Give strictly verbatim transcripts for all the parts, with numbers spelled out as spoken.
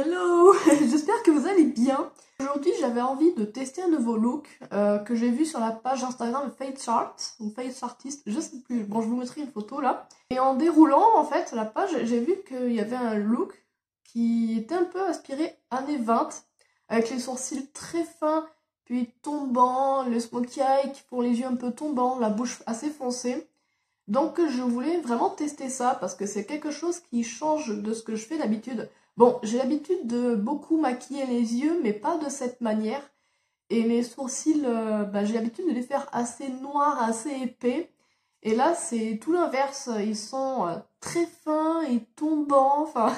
Hello. J'espère que vous allez bien. Aujourd'hui j'avais envie de tester un nouveau look euh, que j'ai vu sur la page Instagram Face Art, ou Face Artist, je sais plus, bon je vous mettrai une photo là. Et en déroulant en fait la page, j'ai vu qu'il y avait un look qui était un peu inspiré années vingt, avec les sourcils très fins, puis tombants, le smokey eye qui font les yeux un peu tombants, la bouche assez foncée. Donc je voulais vraiment tester ça parce que c'est quelque chose qui change de ce que je fais d'habitude. Bon, j'ai l'habitude de beaucoup maquiller les yeux, mais pas de cette manière. Et les sourcils, euh, bah, j'ai l'habitude de les faire assez noirs, assez épais. Et là, c'est tout l'inverse. Ils sont euh, très fins et tombants. Enfin,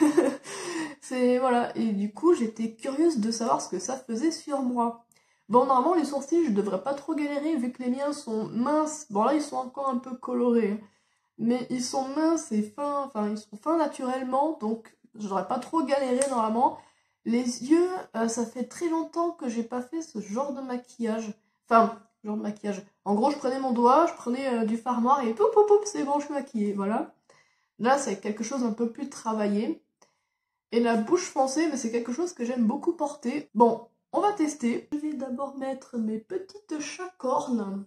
c'est voilà. Et du coup, j'étais curieuse de savoir ce que ça faisait sur moi. Bon, normalement, les sourcils, je devrais pas trop galérer vu que les miens sont minces. Bon, là, ils sont encore un peu colorés. Mais ils sont minces et fins. Enfin, ils sont fins naturellement. Donc, je devrais pas trop galérer normalement. Les yeux, euh, ça fait très longtemps que j'ai pas fait ce genre de maquillage. Enfin, genre de maquillage. En gros, je prenais mon doigt, je prenais euh, du fard noir et poup poup poup, c'est bon, je suis maquillée, voilà. Là, c'est quelque chose un peu plus travaillé. Et la bouche foncée, mais c'est quelque chose que j'aime beaucoup porter. Bon, on va tester. Je vais d'abord mettre mes petites chacornes.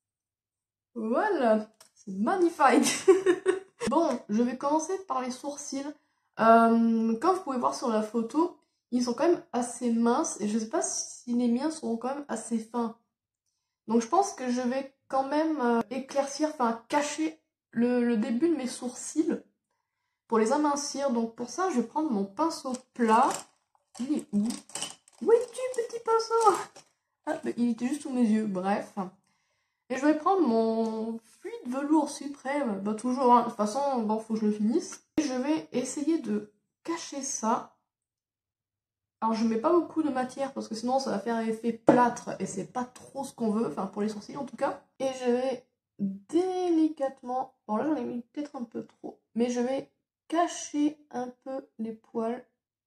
Voilà, c'est magnifique. Bon, je vais commencer par les sourcils. Euh, comme vous pouvez voir sur la photo, ils sont quand même assez minces et je sais pas si les miens sont quand même assez fins. Donc je pense que je vais quand même euh, éclaircir, enfin cacher le, le début de mes sourcils pour les amincir. Donc pour ça, je vais prendre mon pinceau plat. Il est où? Où es-tu, petit pinceau? Ah, bah, il était juste sous mes yeux, bref. Et je vais prendre mon fluide velours suprême, bah toujours, hein. De toute façon, bon, faut que je le finisse. Et je vais essayer de cacher ça. Alors je mets pas beaucoup de matière parce que sinon ça va faire effet plâtre et c'est pas trop ce qu'on veut, enfin pour les sourcils en tout cas. Et je vais délicatement, bon là j'en ai mis peut-être un peu trop, mais je vais cacher un peu les poils.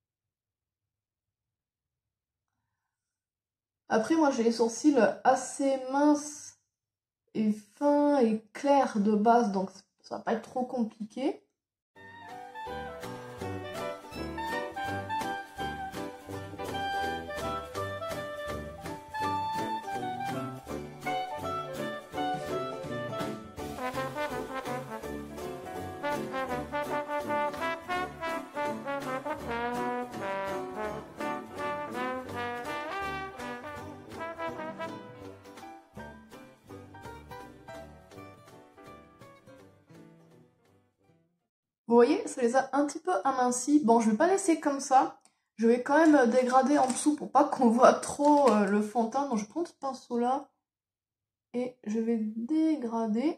Après moi j'ai les sourcils assez minces et fins et clairs de base, donc ça va pas être trop compliqué. Vous voyez, ça les a un petit peu amincis. Bon, je vais pas laisser comme ça. Je vais quand même dégrader en dessous pour pas qu'on voit trop euh, le fond de teint. Donc je prends ce pinceau là et je vais dégrader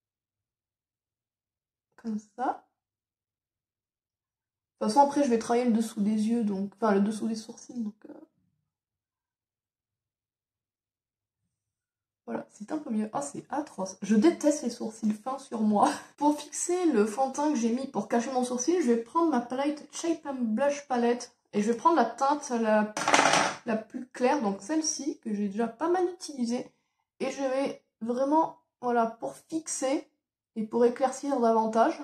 comme ça. De toute façon, après je vais travailler le dessous des yeux, donc enfin le dessous des sourcils. Donc euh... voilà, c'est un peu mieux. Ah, c'est atroce. Je déteste les sourcils fins sur moi. Pour fixer le fond de teint que j'ai mis pour cacher mon sourcil, je vais prendre ma palette Shape and Blush Palette. Et je vais prendre la teinte la, la plus claire, donc celle-ci, que j'ai déjà pas mal utilisée. Et je vais vraiment, voilà, pour fixer et pour éclaircir davantage.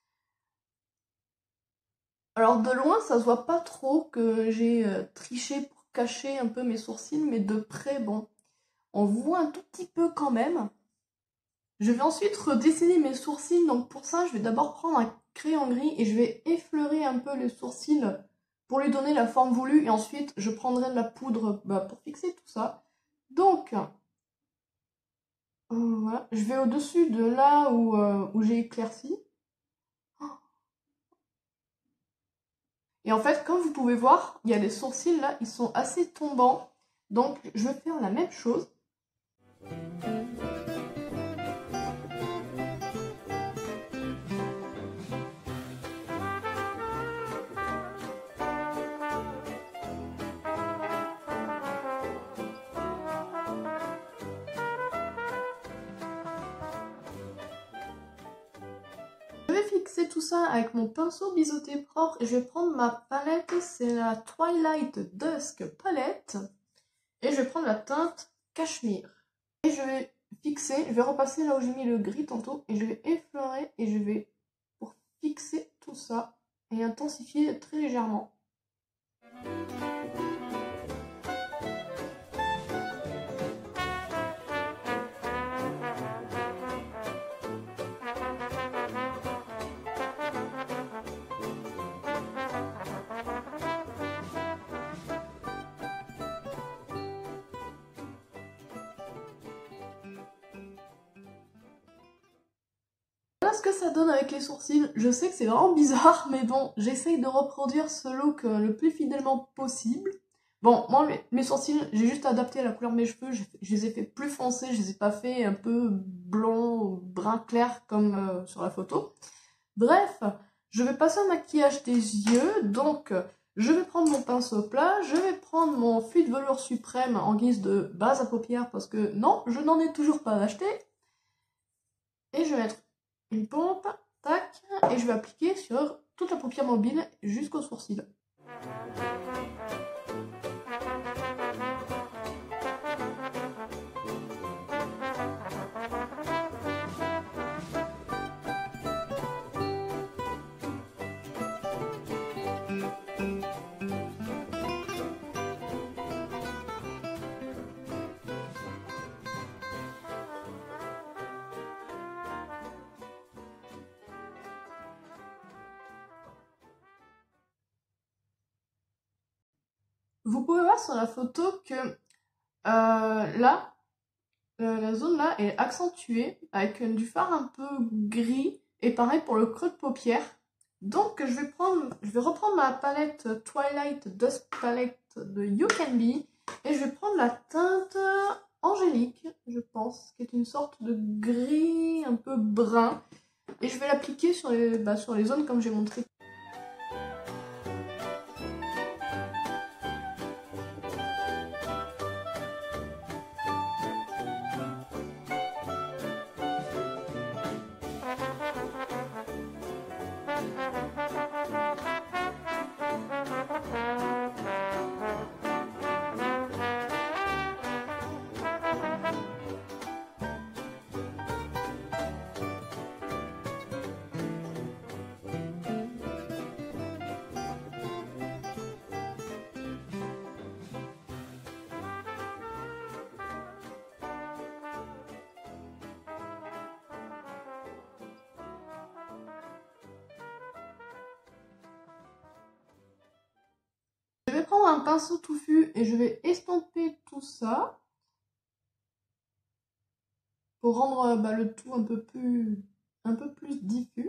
Alors de loin, ça se voit pas trop que j'ai euh, triché pour cacher un peu mes sourcils, mais de près, bon, on voit un tout petit peu quand même. Je vais ensuite redessiner mes sourcils, donc pour ça, je vais d'abord prendre un crayon gris et je vais effleurer un peu les sourcils pour lui donner la forme voulue. Et ensuite, je prendrai de la poudre bah, pour fixer tout ça. Donc, euh, voilà, je vais au-dessus de là où, euh, où j'ai éclairci. Et en fait, comme vous pouvez voir, il y a les sourcils là, ils sont assez tombants. Donc, je vais faire la même chose. Je vais fixer tout ça avec mon pinceau biseauté propre et je vais prendre ma palette, c'est la Twilight Dusk Palette. Et je vais prendre la teinte Cachemire. Et je vais fixer, je vais repasser là où j'ai mis le gris tantôt et je vais effleurer et je vais pour fixer tout ça et intensifier très légèrement. voilà ce que ça donne avec les sourcils. Je sais que c'est vraiment bizarre, mais bon, j'essaye de reproduire ce look le plus fidèlement possible. Bon, moi, mes sourcils, j'ai juste adapté la couleur de mes cheveux, je les ai fait plus foncés, je les ai pas fait un peu blond, brun clair comme euh, sur la photo. Bref, je vais passer au maquillage des yeux, donc je vais prendre mon pinceau plat, je vais prendre mon fluide velours suprême en guise de base à paupières, parce que non, je n'en ai toujours pas acheté. Et je vais mettre une pompe, tac, et je vais appliquer sur toute la paupière mobile jusqu'au sourcil. Vous pouvez voir sur la photo que euh, là, euh, la zone là est accentuée avec du fard un peu gris et pareil pour le creux de paupière. Donc je vais prendre, je vais reprendre ma palette Twilight Dusk Palette de You Can Be et je vais prendre la teinte Angélique, je pense, qui est une sorte de gris un peu brun et je vais l'appliquer sur les, bah, sur les zones comme j'ai montré. Je vais prendre un pinceau touffu et je vais estomper tout ça pour rendre bah, le tout un peu plus, un peu plus diffus.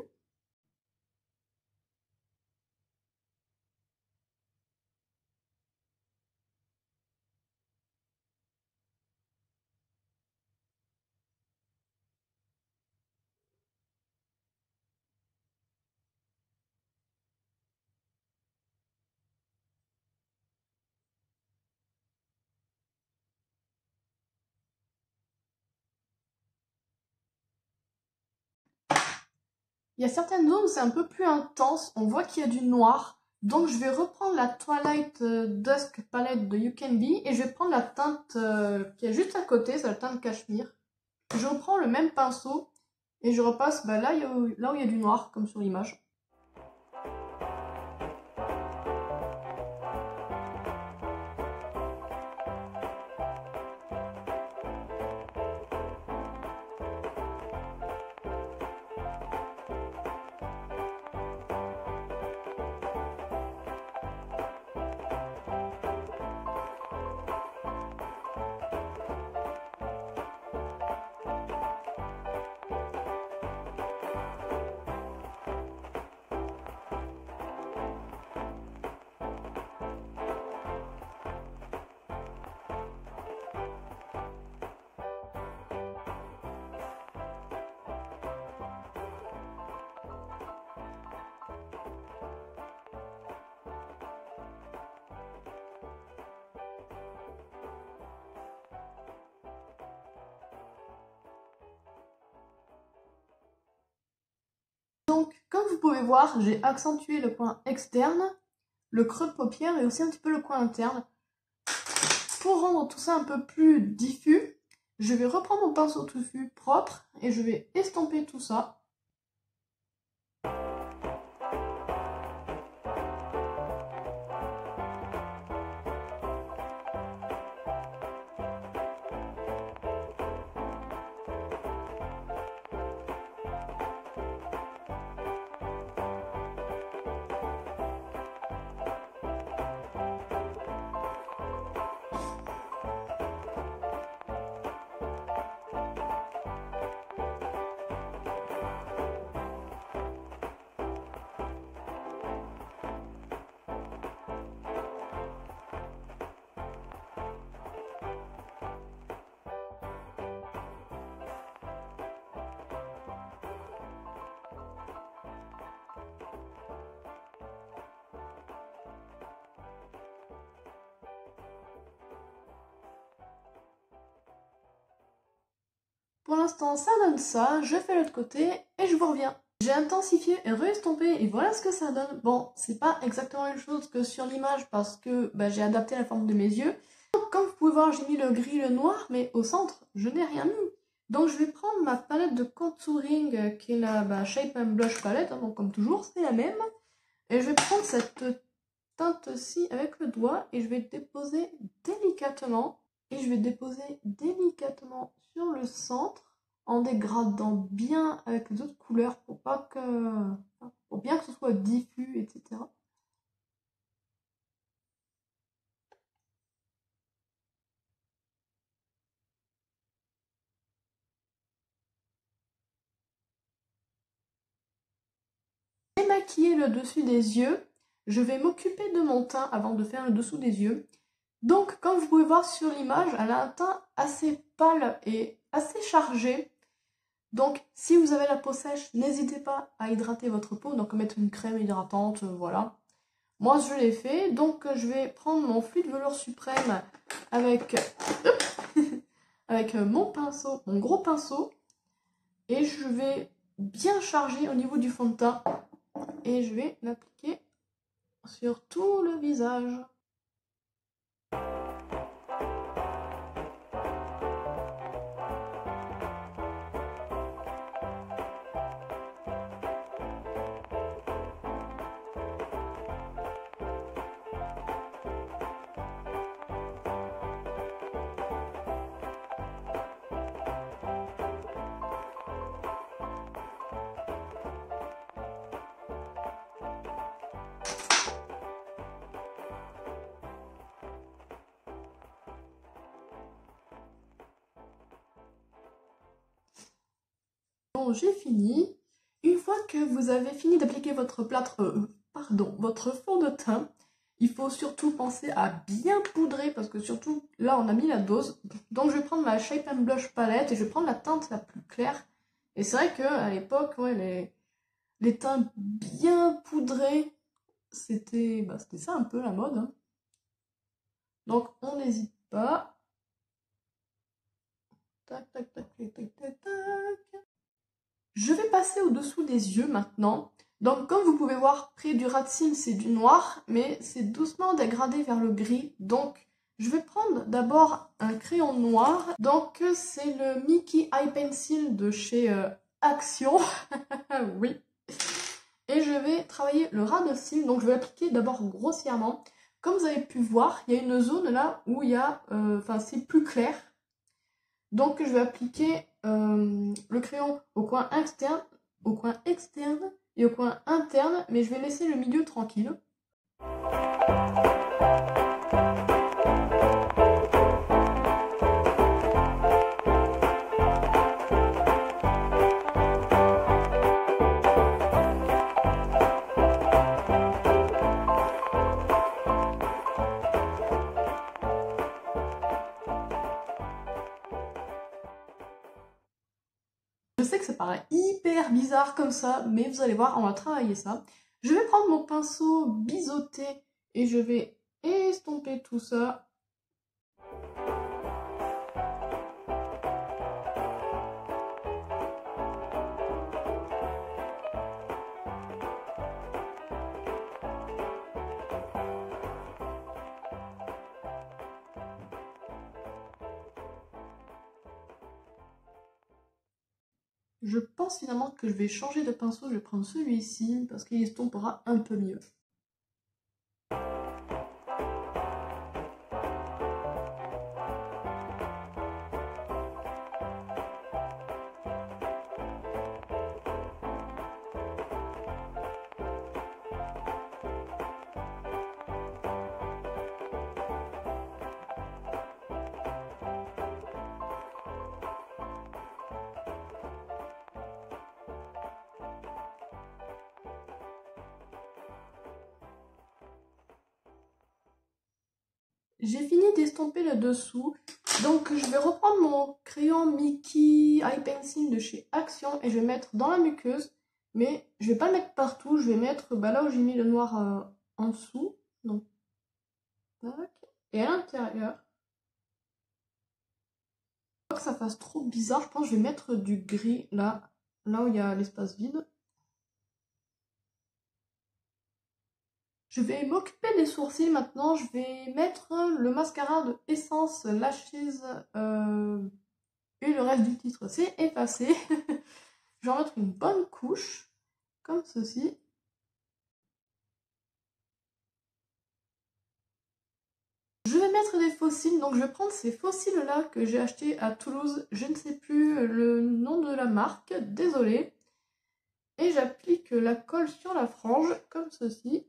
Il y a certaines zones où c'est un peu plus intense, on voit qu'il y a du noir. Donc je vais reprendre la Twilight Dusk Palette de You Can Be et je vais prendre la teinte euh, qui est juste à côté, c'est la teinte Cachemire. Je reprends le même pinceau et je repasse bah, là, il y a, là où il y a du noir, comme sur l'image. Donc, comme vous pouvez voir, j'ai accentué le coin externe, le creux de paupière et aussi un petit peu le coin interne. Pour rendre tout ça un peu plus diffus, je vais reprendre mon pinceau touffu propre et je vais estomper tout ça. pour l'instant ça donne ça, je fais l'autre côté et je vous reviens. J'ai intensifié et re-estompé et voilà ce que ça donne. Bon, c'est pas exactement la même chose que sur l'image parce que bah, j'ai adapté la forme de mes yeux. Donc, comme vous pouvez voir, j'ai mis le gris et le noir, mais au centre, je n'ai rien mis. Donc je vais prendre ma palette de contouring euh, qui est la bah, Shape and Blush palette, hein, donc comme toujours, c'est la même. Et je vais prendre cette teinte-ci avec le doigt et je vais déposer délicatement. Et je vais déposer délicatement sur le centre en dégradant bien avec les autres couleurs pour pas que pour bien que ce soit diffus, et cetera. J'ai maquillé le dessus des yeux. Je vais m'occuper de mon teint avant de faire le dessous des yeux. Donc, comme vous pouvez voir sur l'image, elle a un teint assez pâle et assez chargé. Donc, si vous avez la peau sèche, n'hésitez pas à hydrater votre peau, donc mettre une crème hydratante, euh, voilà. Moi, je l'ai fait, donc je vais prendre mon fluide velours suprême avec, avec mon pinceau, mon gros pinceau, et je vais bien charger au niveau du fond de teint, et je vais l'appliquer sur tout le visage. Bon, j'ai fini. Une fois que vous avez fini d'appliquer votre plâtre, euh, pardon, votre fond de teint, il faut surtout penser à bien poudrer parce que surtout là on a mis la dose. Donc je vais prendre ma Shape and Blush palette et je vais prendre la teinte la plus claire. Et c'est vrai qu'à l'époque, ouais, les, les teints bien poudrés, c'était bah, c'était ça un peu la mode. Hein. Donc on n'hésite pas. Tac, tac, tac, tac, tac, tac, tac. Je vais passer au-dessous des yeux maintenant. Donc comme vous pouvez voir, près du ras de cils c'est du noir, mais c'est doucement dégradé vers le gris. Donc je vais prendre d'abord un crayon noir. Donc c'est le Mickey Eye Pencil de chez euh, Action. Oui. Et je vais travailler le ras de cils. Donc je vais l'appliquer d'abord grossièrement. Comme vous avez pu voir, il y a une zone là où il y a, euh, enfin c'est plus clair. Donc je vais appliquer euh, le crayon au coin externe, au coin externe et au coin interne, mais je vais laisser le milieu tranquille. Je sais que ça paraît hyper bizarre comme ça, mais vous allez voir, on va travailler ça. Je vais prendre mon pinceau biseauté et je vais estomper tout ça. Je pense finalement que je vais changer de pinceau, je vais prendre celui-ci parce qu'il estompera un peu mieux. J'ai fini d'estomper le dessous, donc je vais reprendre mon crayon Mickey Eye Pencil de chez Action et je vais mettre dans la muqueuse, mais je vais pas le mettre partout, je vais mettre bah, là où j'ai mis le noir euh, en dessous, donc tac, et à l'intérieur. Pas que ça fasse trop bizarre, je pense que je vais mettre du gris là, là où il y a l'espace vide. Je vais m'occuper des sourcils maintenant, je vais mettre le mascara de Essence Lashes euh, et le reste du titre c'est effacé. Je vais en mettre une bonne couche, comme ceci. Je vais mettre des faux cils, donc je vais prendre ces faux cils là que j'ai achetés à Toulouse, je ne sais plus le nom de la marque, désolée. Et j'applique la colle sur la frange, comme ceci.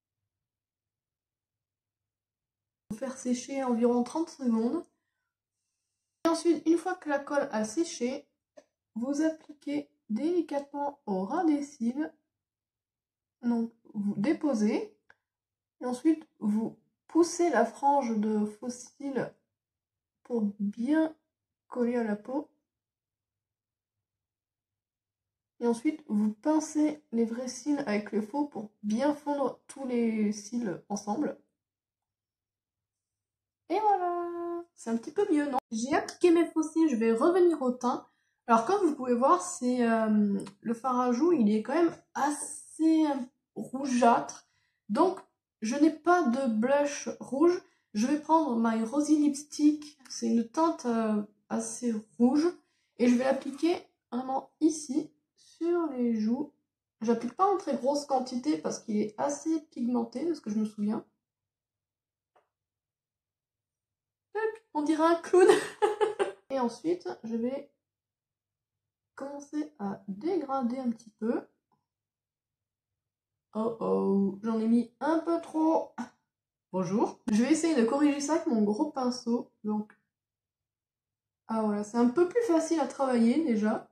Faire sécher environ trente secondes. Et ensuite, une fois que la colle a séché, vous appliquez délicatement au ras des cils. Donc, vous déposez. Et ensuite, vous poussez la frange de faux cils pour bien coller à la peau. Et ensuite, vous pincez les vrais cils avec le faux pour bien fondre tous les cils ensemble. Et voilà, c'est un petit peu mieux, non? J'ai appliqué mes faux cils, je vais revenir au teint. Alors comme vous pouvez voir, c'est euh, le fard à joues, il est quand même assez euh, rougeâtre. Donc je n'ai pas de blush rouge. Je vais prendre My Rosy Lipstick, c'est une teinte euh, assez rouge. Et je vais l'appliquer vraiment ici, sur les joues. J'applique pas en très grosse quantité parce qu'il est assez pigmenté, de ce que je me souviens. On dirait un clown. Et ensuite, je vais commencer à dégrader un petit peu. Oh oh, j'en ai mis un peu trop. Bonjour. Je vais essayer de corriger ça avec mon gros pinceau. Donc, ah voilà, c'est un peu plus facile à travailler déjà.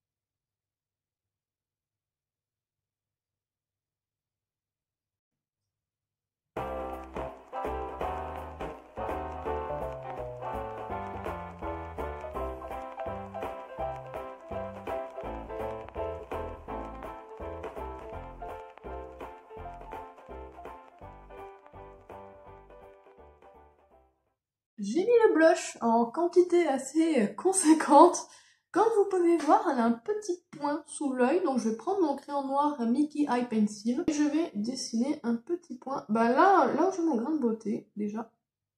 J'ai mis le blush en quantité assez conséquente. Comme vous pouvez voir, elle a un petit point sous l'œil, donc je vais prendre mon crayon noir Mickey Eye Pencil et je vais dessiner un petit point. Bah là, là où j'ai mon grain de beauté, déjà.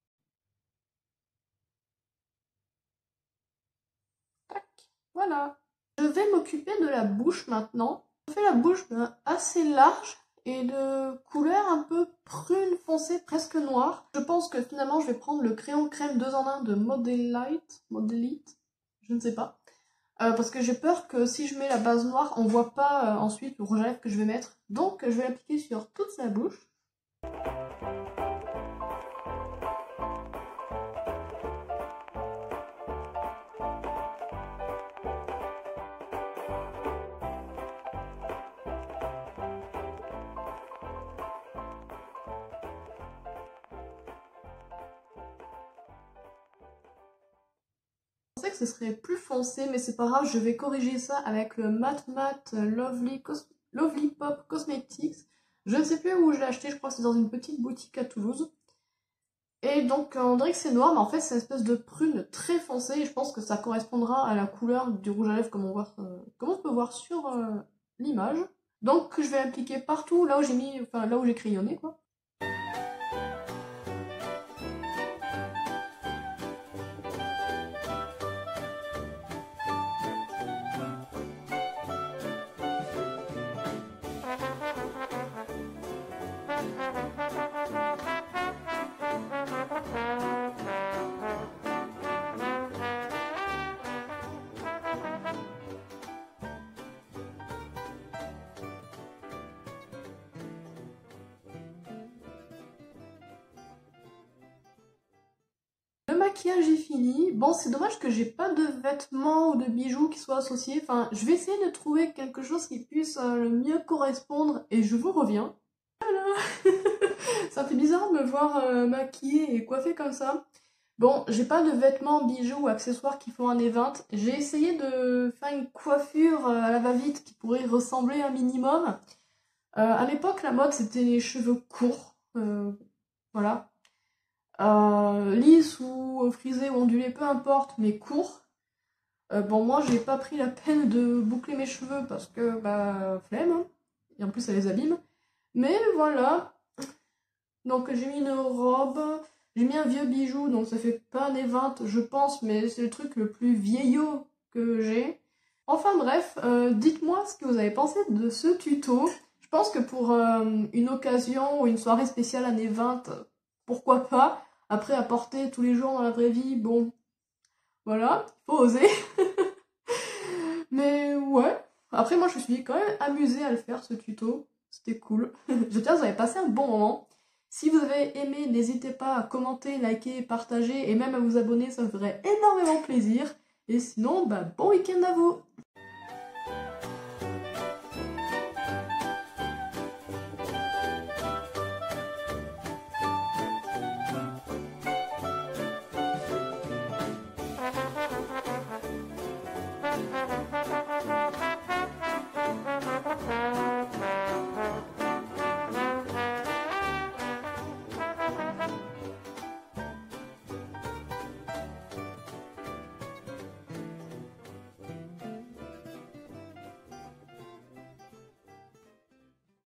Tac, voilà. Je vais m'occuper de la bouche maintenant. Je fais la bouche assez large et de couleur un peu prune foncée, presque noire. Je pense que finalement je vais prendre le crayon crème deux en un de Modelite, Modelite, je ne sais pas. Euh, parce que j'ai peur que si je mets la base noire, on voit pas euh, ensuite le rouge à lèvres que je vais mettre. Donc je vais l'appliquer sur toute sa bouche. Je pensais que ce serait plus foncé, mais c'est pas grave, je vais corriger ça avec le Matte Matte Lovely, Cos Lovely Pop Cosmetics. Je ne sais plus où je l'ai acheté, je crois que c'est dans une petite boutique à Toulouse. Et donc on dirait que c'est noir, mais en fait c'est une espèce de prune très foncée, et je pense que ça correspondra à la couleur du rouge à lèvres comme on, voit, euh, comme on peut voir sur euh, l'image. Donc je vais appliquer partout là où j'ai mis, enfin là où j'ai crayonné quoi. Le maquillage est fini. Bon, c'est dommage que j'ai pas de vêtements ou de bijoux qui soient associés. Enfin, je vais essayer de trouver quelque chose qui puisse euh, le mieux correspondre et je vous reviens. Voilà. Ça fait bizarre de me voir euh, maquillée et coiffée comme ça. Bon, j'ai pas de vêtements, bijoux ou accessoires qui font un event. J'ai essayé de faire une coiffure euh, à la va-vite qui pourrait ressembler un minimum. Euh, à l'époque, la mode, c'était les cheveux courts. Euh, voilà. Euh, lisse ou frisé ou ondulé, peu importe, mais court. Euh, bon, moi, j'ai pas pris la peine de boucler mes cheveux parce que, bah, flemme. Hein. Et en plus, ça les abîme. Mais voilà. Donc, j'ai mis une robe. J'ai mis un vieux bijou, donc ça fait pas un event, je pense, mais c'est le truc le plus vieillot que j'ai. Enfin bref, euh, dites-moi ce que vous avez pensé de ce tuto. Je pense que pour euh, une occasion ou une soirée spéciale, un event, pourquoi pas. Après, à porter tous les jours dans la vraie vie, bon, voilà, faut oser. Mais ouais, après moi je suis quand même amusée à le faire ce tuto, c'était cool. J'espère que vous avez passé un bon moment. Si vous avez aimé, n'hésitez pas à commenter, liker, partager et même à vous abonner, ça me ferait énormément plaisir. Et sinon, bah bon week-end à vous!